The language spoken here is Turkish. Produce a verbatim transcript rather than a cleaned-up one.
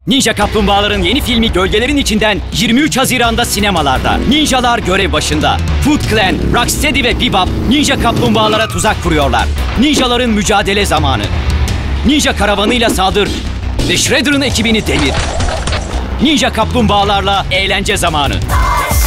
Ninja Kaplumbağaların yeni filmi Gölgelerin İçinden yirmi üç Haziran'da sinemalarda. Ninjalar görev başında. Foot Clan, Rocksteady ve Bebop Ninja Kaplumbağalara tuzak kuruyorlar. Ninjaların mücadele zamanı. Ninja karavanıyla saldır ve Shredder'ın ekibini devir. Ninja Kaplumbağalarla eğlence zamanı.